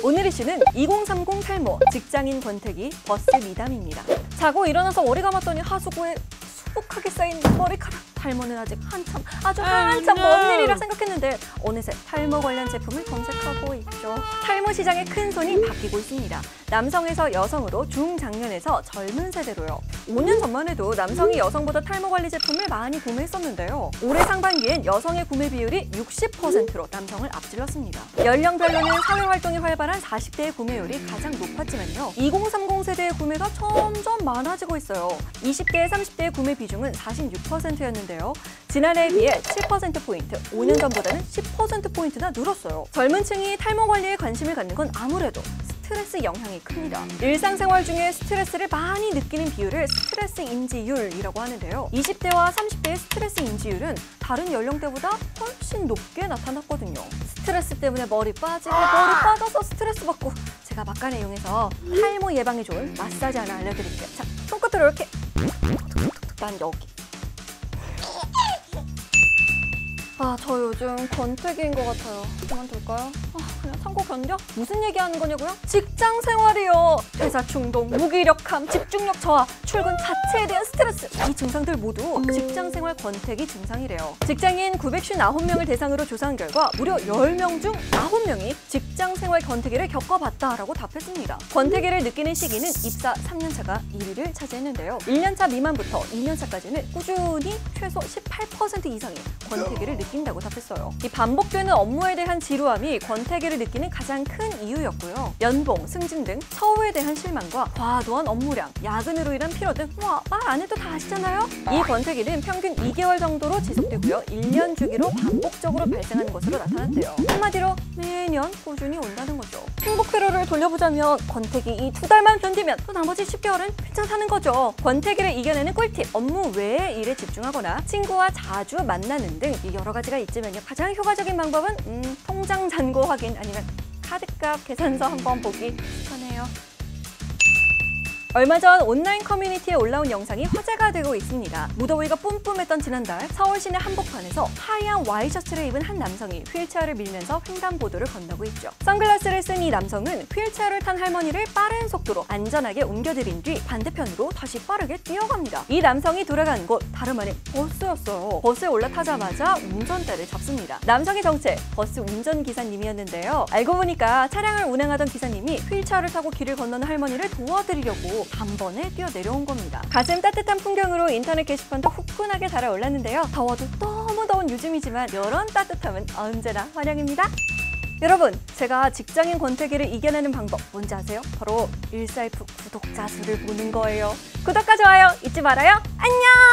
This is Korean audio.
오늘 이슈는 2030 탈모, 직장인 권태기, 버스 미담입니다. 자고 일어나서 머리 감았더니 하수구에 수북하게 쌓인 머리카락. 탈모는 아직 아주 한참 먼 일이라 생각했는데 어느새 탈모 관련 제품을 검색하고 있죠. 탈모 시장의 큰 손이 바뀌고 있습니다. 남성에서 여성으로 중장년에서 젊은 세대로요. 5년 전만 해도 남성이 여성보다 탈모 관리 제품을 많이 구매했었는데요. 올해 상반기엔 여성의 구매 비율이 60%로 남성을 앞질렀습니다. 연령별로는 사회활동이 활발한 40대의 구매율이 가장 높았지만요. 2030 세대의 구매가 점점 많아지고 있어요. 20대, 30대의 구매 비중은 46%였는데 지난해에 비해 7%포인트, 5년 전보다는 10%포인트나 늘었어요. 젊은 층이 탈모 관리에 관심을 갖는 건 아무래도 스트레스 영향이 큽니다. 일상생활 중에 스트레스를 많이 느끼는 비율을 스트레스 인지율이라고 하는데요. 20대와 30대의 스트레스 인지율은 다른 연령대보다 훨씬 높게 나타났거든요. 스트레스 때문에 머리 빠져서 스트레스 받고 제가 막간을 이용해서 탈모 예방에 좋은 마사지 하나 알려드릴게요. 자, 손끝으로 이렇게 난 여기. 저 요즘 권태기인 것 같아요. 그만둘까요? 그냥 참고 견뎌? 무슨 얘기하는 거냐고요? 직장 생활이요. 퇴사 충동, 무기력함, 집중력 저하, 출근 자체에 대한 스트레스. 이 증상들 모두 직장 생활 권태기 증상이래요. 직장인 959명을 대상으로 조사한 결과 무려 10명 중 9명이 직장 생활 권태기를 겪어봤다라고 답했습니다. 권태기를 느끼는 시기는 입사 3년차가 1위를 차지했는데요. 1년차 미만부터 2년차까지는 꾸준히 최소 18% 이상이 권태기를 느낀다고 답했어요. 이 반복되는 업무에 대한 지루함이 권태기를 느끼는 가장 큰 이유였고요. 연봉, 승진 등 처우에 대한 실망과 과도한 업무량, 야근으로 인한 피로 등 말 안 해도 다 아시잖아요? 이 권태기는 평균 2개월 정도로 지속되고요. 1년 주기로 반복적으로 발생하는 것으로 나타났대요. 한마디로 매년 꾸준히 온다는 거죠. 행복 회로를 돌려보자면 권태기 이 2달만 견디면 또 나머지 10개월은 괜찮다는 거죠. 권태기를 이겨내는 꿀팁, 업무 외의 일에 집중하거나 친구와 자주 만나는 등 여러 가지가 있지만요. 가장 효과적인 방법은 통장 잔고 확인 아니면 카드값 계산서 한번 보기 추천해요. 얼마 전 온라인 커뮤니티에 올라온 영상이 화제가 되고 있습니다. 무더위가 뿜뿜했던 지난달 서울 시내 한복판에서 하얀 와이셔츠를 입은 한 남성이 휠체어를 밀면서 횡단보도를 건너고 있죠. 선글라스를 쓴 이 남성은 휠체어를 탄 할머니를 빠른 속도로 안전하게 옮겨들인 뒤 반대편으로 다시 빠르게 뛰어갑니다. 이 남성이 돌아간 곳 다름 아닌 버스였어요. 버스에 올라타자마자 운전대를 잡습니다. 남성의 정체, 버스 운전기사님이었는데요. 알고 보니까 차량을 운행하던 기사님이 휠체어를 타고 길을 건너는 할머니를 도와드리려고 단번에 뛰어내려온 겁니다. 가슴 따뜻한 풍경으로 인터넷 게시판도 후끈하게 달아올랐는데요. 더워도 너무 더운 요즘이지만 이런 따뜻함은 언제나 환영입니다. 여러분, 제가 직장인 권태기를 이겨내는 방법 뭔지 아세요? 바로 일사이프 구독자 수를 보는 거예요. 구독과 좋아요 잊지 말아요. 안녕!